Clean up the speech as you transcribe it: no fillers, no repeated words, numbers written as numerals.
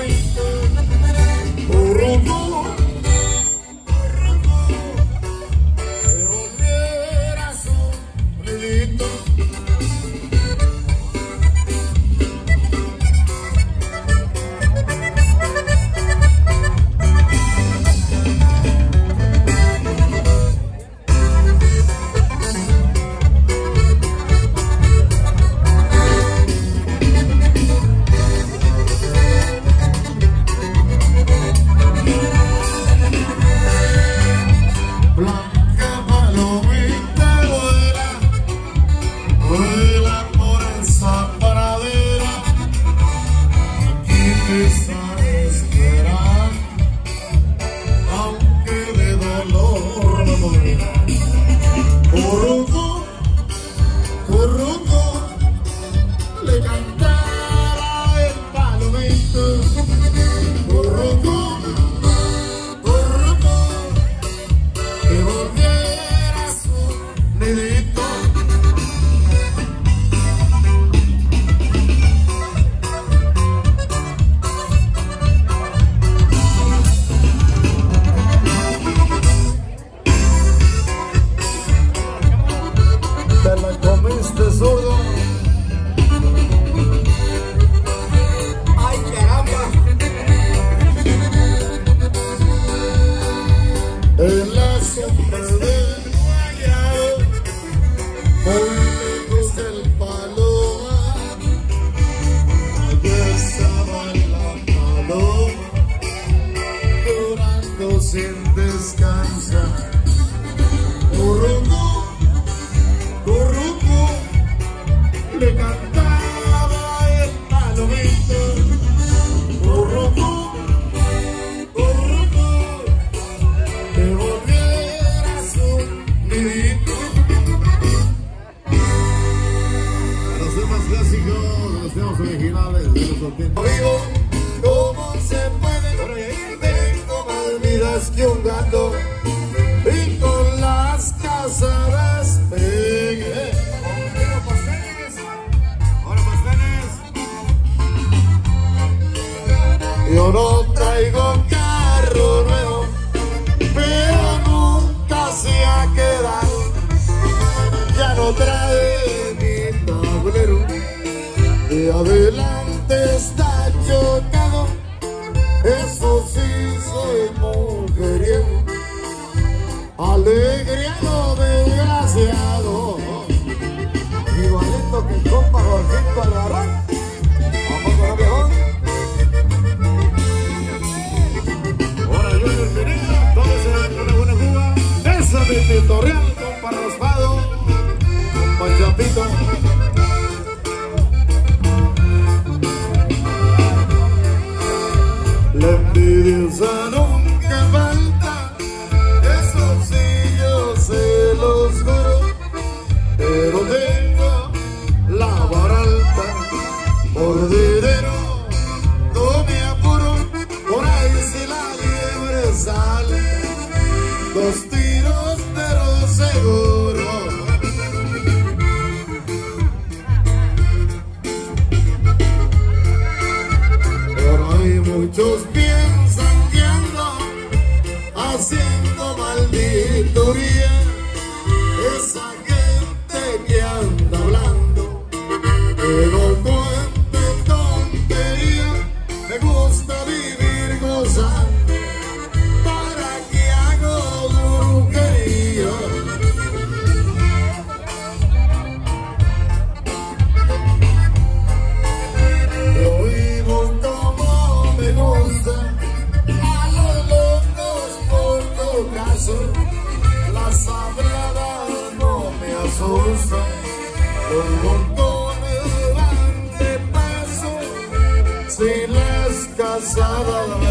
palomito. Urrucú, que volviera a su nidito. En la sombra del guayabo, muy lejos del paloma, allí estaba la paloma, llorando sin descansar. Currucú, currucú, le cantaba el palomito. Currucú, los temas originales de los 80. Vivo, ¿cómo se puede? Tengo más vidas que un gato y con las casadas pegué. Ahora pasteles. Yo no traigo carro nuevo, pero nunca se ha quedado. Ya no trae mi tablero. De adelante está chocado, eso sí soy mujeriego, alegriado, desgraciado, igualito que el compa Jorgito Albarrán. Vamos con el viejón. Ahora yo bienvenido, todos una buena juga. Esa de Titorreal, compa Raspado, compa Chapito. La envidiosa nunca falta, eso sí yo se los juro, pero tengo la vara alta, por dinero no me apuro, por ahí si la liebre sale, 2 tiros pero seguro. Por ahí muchos piensan que ando haciendo malditoría, esa gente que anda hablando, que no cuente tontería, me gusta vivir gozando, para que hago brujería. Yo vivo como me gusta, a los locos por tu caso, la sabrada no me asusta, los montones van de paso, si las casadas